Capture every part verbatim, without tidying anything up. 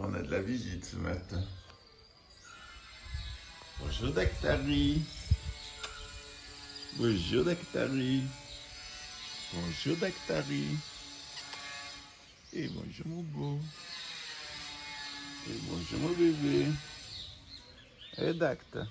On a de la visite ce matin. Bonjour Dactari. Bonjour Dactari. Bonjour Dactari. Et bonjour mon beau. Et bonjour mon bébé. Et Dacta.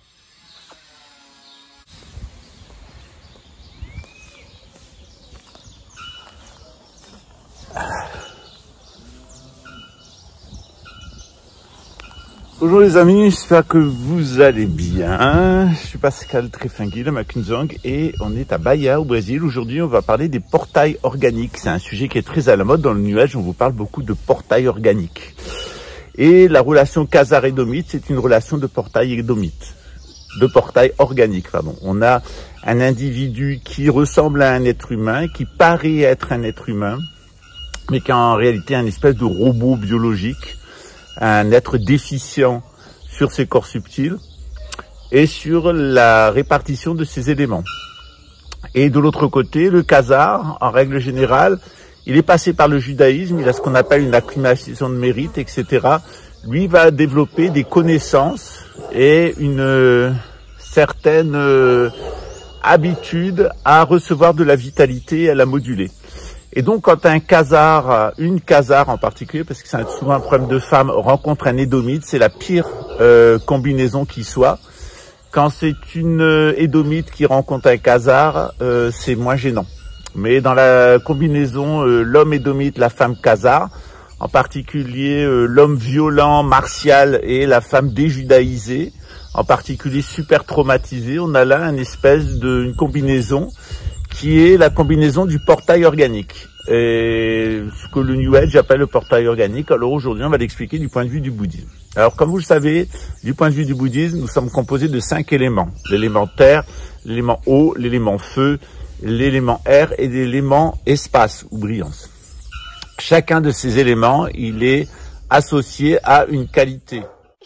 Bonjour les amis, j'espère que vous allez bien. Je suis Pascal Trefingui de Macunzong et on est à Bahia au Brésil. Aujourd'hui on va parler des portails organiques. C'est un sujet qui est très à la mode dans le nuage, on vous parle beaucoup de portails organiques. Et la relation Khazar-Édomite, c'est une relation de portail édomite, de portail organique, pardon. On a un individu qui ressemble à un être humain, qui paraît être un être humain, mais qui est en réalité un espèce de robot biologique, un être déficient sur ses corps subtils et sur la répartition de ses éléments. Et de l'autre côté, le Khazar, en règle générale, il est passé par le judaïsme, il a ce qu'on appelle une accumulation de mérite, et cetera. Lui va développer des connaissances et une euh, certaine euh, habitude à recevoir de la vitalité et à la moduler. Et donc, quand un Khazar, une Khazar en particulier, parce que c'est souvent un problème de femme, rencontre un Édomite, c'est la pire euh, combinaison qui soit. Quand c'est une euh, Édomite qui rencontre un Khazar, euh, c'est moins gênant. Mais dans la combinaison euh, l'homme Édomite, la femme Khazar, en particulier euh, l'homme violent, martial et la femme déjudaïsée, en particulier super traumatisée, on a là une espèce de une combinaison qui est la combinaison du portail organique, et ce que le New Age appelle le portail organique. Alors aujourd'hui, on va l'expliquer du point de vue du bouddhisme. Alors comme vous le savez, du point de vue du bouddhisme, nous sommes composés de cinq éléments. L'élément terre, l'élément eau, l'élément feu, l'élément air et l'élément espace ou brillance. Chacun de ces éléments, il est associé à une qualité.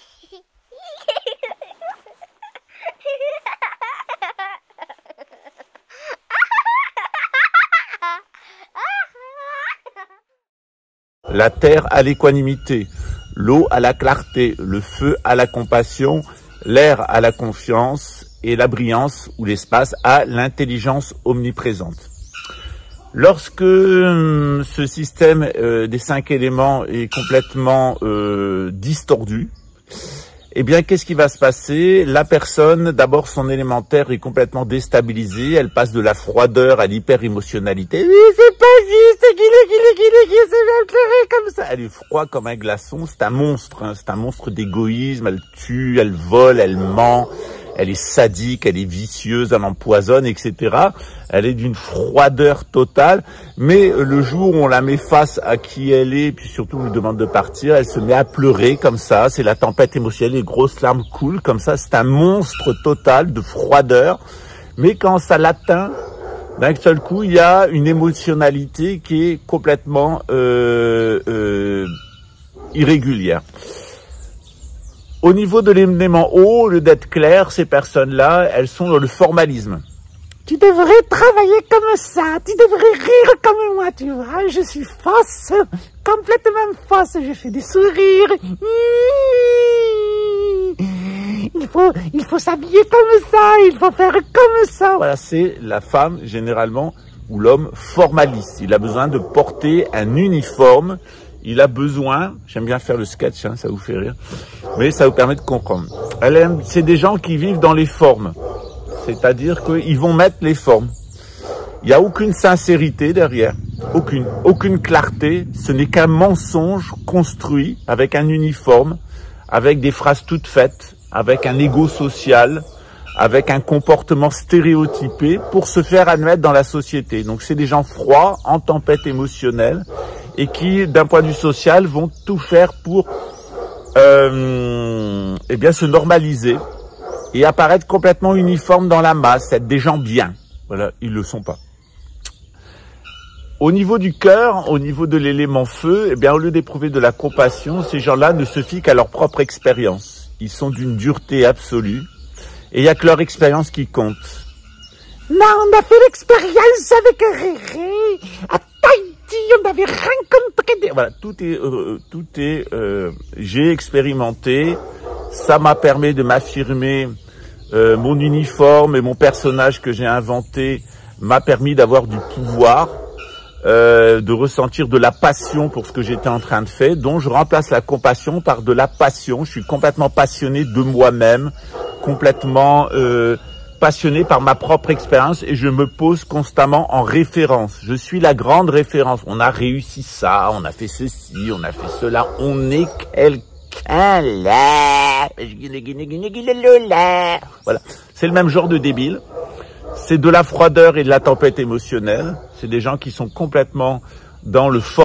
La terre à l'équanimité, l'eau à la clarté, le feu à la compassion, l'air à la confiance et la brillance ou l'espace à l'intelligence omniprésente. Lorsque euh, ce système euh, des cinq éléments est complètement euh, distordu, eh bien, qu'est-ce qui va se passer? La personne, d'abord, son élémentaire est complètement déstabilisé. Elle passe de la froideur à l'hyper-émotionnalité. Oui, c'est pas juste, qu'il est, qu'il est, qu'il est, qu'il est, c'est bien comme ça. Elle est froide comme un glaçon. C'est un monstre, hein. C'est un monstre d'égoïsme. Elle tue, elle vole, elle ment. Elle est sadique, elle est vicieuse, elle empoisonne, et cetera. Elle est d'une froideur totale. Mais le jour où on la met face à qui elle est, puis surtout on lui demande de partir, elle se met à pleurer comme ça. C'est la tempête émotionnelle, les grosses larmes coulent comme ça. C'est un monstre total de froideur. Mais quand ça l'atteint, d'un seul coup, il y a une émotionnalité qui est complètement euh, euh, irrégulière. Au niveau de l'élément eau, au lieu d'être clair, ces personnes-là, elles sont dans le formalisme. Tu devrais travailler comme ça, tu devrais rire comme moi, tu vois, je suis fausse, complètement fausse, je fais des sourires. Il faut, il faut s'habiller comme ça, il faut faire comme ça. Voilà, c'est la femme, généralement, ou l'homme formaliste. Il a besoin de porter un uniforme. Il a besoin, j'aime bien faire le sketch, hein, ça vous fait rire, mais ça vous permet de comprendre. Elle aime, c'est des gens qui vivent dans les formes, c'est-à-dire qu'ils vont mettre les formes. Il n'y a aucune sincérité derrière, aucune, aucune clarté, ce n'est qu'un mensonge construit avec un uniforme, avec des phrases toutes faites, avec un ego social, avec un comportement stéréotypé pour se faire admettre dans la société. Donc c'est des gens froids, en tempête émotionnelle, et qui, d'un point de vue social, vont tout faire pour euh, eh bien, se normaliser et apparaître complètement uniformes dans la masse, être des gens bien. Voilà, ils ne le sont pas. Au niveau du cœur, au niveau de l'élément feu, eh bien, au lieu d'éprouver de la compassion, ces gens-là ne se fient qu'à leur propre expérience. Ils sont d'une dureté absolue et il n'y a que leur expérience qui compte. Non, on a fait l'expérience avec Réré. À taille. on avait rencontré des... Voilà, tout est, euh, tout est, euh, j'ai expérimenté, ça m'a permis de m'affirmer, euh, mon uniforme et mon personnage que j'ai inventé m'a permis d'avoir du pouvoir, euh, de ressentir de la passion pour ce que j'étais en train de faire, dont je remplace la compassion par de la passion. Je suis complètement passionné de moi-même, complètement euh, passionné par ma propre expérience et je me pose constamment en référence. Je suis la grande référence. On a réussi ça, on a fait ceci, on a fait cela. On est quelqu'un là. Voilà. C'est le même genre de débile. C'est de la froideur et de la tempête émotionnelle. C'est des gens qui sont complètement dans le fort.